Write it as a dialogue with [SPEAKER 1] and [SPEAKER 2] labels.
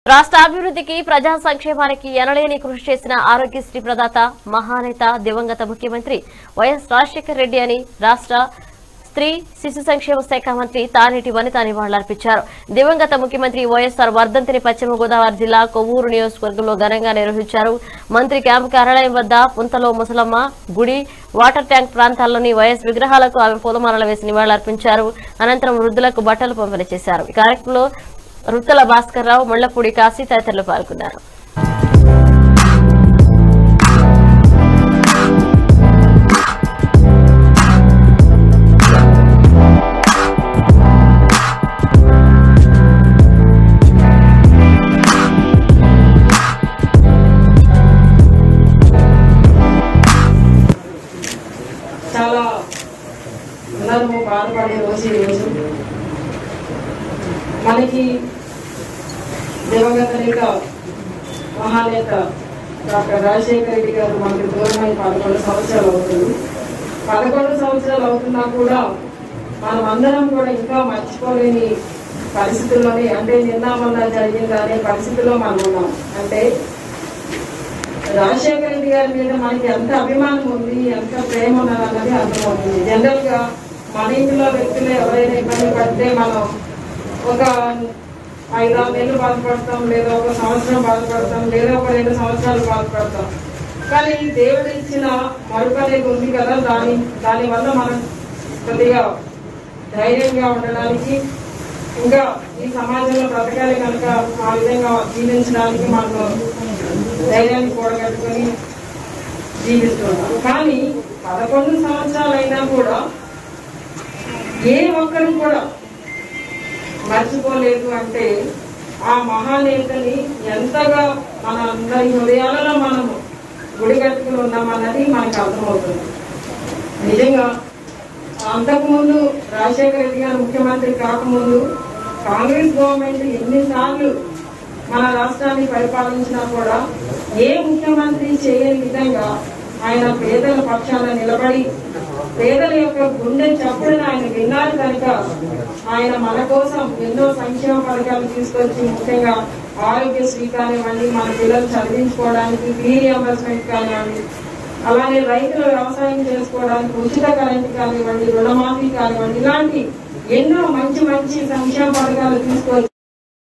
[SPEAKER 1] రాష్ట్ర అభివృద్ధికి ప్రజా సంక్షేమానికి ఎనలేని కృషి చేసిన ఆరోగ్యశ్రీ ప్రదాత మహానేత దివంగత ముఖ్యమంత్రి వైఎస్ రాజశేఖర రెడ్డి అని రాష్ట్ర స్త్రీ శిశు సంక్షేమ శాఖ మంత్రి తానేటి వనిత నివాళులర్పించారు. దివంగత ముఖ్యమంత్రి వైఎస్ఆర్ వర్ధంతిని పశ్చిమ గోదావరి జిల్లా కొవ్వూరు నియోజకవర్గంలో ఘనంగా నిర్వహించారు. మంత్రి క్యాంపు కార్యాలయం వద్ద పుంతలో ముసలమ్మ గుడి, వాటర్ ట్యాంక్ ప్రాంతాల్లోని వైఎస్ విగ్రహాలకు ఆమె పూలమాలలు వేసి నివాళులర్పించారు. అనంతరం వృద్ధులకు బట్టలు పంపిణీ చేశారు. ఈ కార్యక్రమంలో రుత్తల భాస్కర్రావు, ముళ్లపూడి కాశీ తదితరులు పాల్గొన్నారు.
[SPEAKER 2] చాలా అందరూ బాధపడే రోజు ఈరోజు మనకి దివంగత నేత మహానేత డాక్టర్ రాజశేఖర రెడ్డి గారు మనకి దూరమై 11 సంవత్సరాలు అవుతుంది. 11 సంవత్సరాలు అవుతున్నా కూడా మనం అందరం కూడా ఇంకా మర్చిపోలేని పరిస్థితుల్లోనే, అంటే నిన్న మొన్న జరిగిందా అనే పరిస్థితుల్లో మనం ఉన్నాం. అంటే రాజశేఖర రెడ్డి గారి మీద మనకి ఎంత అభిమానం ఉంది, ఎంత ప్రేమ ఉన్నదన్నది అర్థమవుతుంది. జనరల్ గా మన ఇంట్లో వ్యక్తులు ఎవరైనా ఇబ్బంది పడితే మనం ఒక 5-6 నెలలు బాధపడతాం, లేదా ఒక సంవత్సరం బాధపడతాం, లేదా ఒక 2 సంవత్సరాలు బాధపడతాం. కానీ దేవుడు ఇచ్చిన మరుపు అనేది ఉంది కదా, దానివల్ల మనం కొద్దిగా ధైర్యంగా ఉండడానికి, ఇంకా ఈ సమాజంలో బ్రతకాలి కనుక ఆ విధంగా జీవించడానికి మనకు ధైర్యాన్ని కూడగట్టుకుని జీవిస్తున్నాం. కానీ 11 సంవత్సరాలు అయినా కూడా ఏ ఒక్కరు కూడా మర్చిపోలేదు. అంటే ఆ మహానేతని ఎంతగా మన అందరి హృదయాలలో మనము గుడిగట్టుకుని ఉన్నామన్నది మనకు అర్థమవుతుంది. నిజంగా అంతకుముందు రాజశేఖర రెడ్డి గారు ముఖ్యమంత్రి కాకముందు కాంగ్రెస్ గవర్నమెంట్ ఎన్నిసార్లు మన రాష్ట్రాన్ని పరిపాలించినా కూడా ఏ ముఖ్యమంత్రి చేయని విధంగా ఆయన పేదల పక్షాన నిలబడి పేదల యొక్క గుండె చప్పుడుని ఆయన విన్నారు కనుక ఆయన మన కోసం ఎన్నో సంక్షేమ పథకాలు తీసుకొచ్చి, ముఖ్యంగా ఆరోగ్యశ్రీ కానివ్వండి, మన పిల్లలు చదివించుకోవడానికి ఫీ రియంబర్స్మెంట్ కానివ్వండి, అలానే రైతులు వ్యవసాయం చేసుకోవడానికి ఉచిత కరెంట్ కానివ్వండి, రుణమాఫీ కానివ్వండి, ఇలాంటి ఎన్నో మంచి మంచి సంక్షేమ పథకాలు తీసుకొచ్చి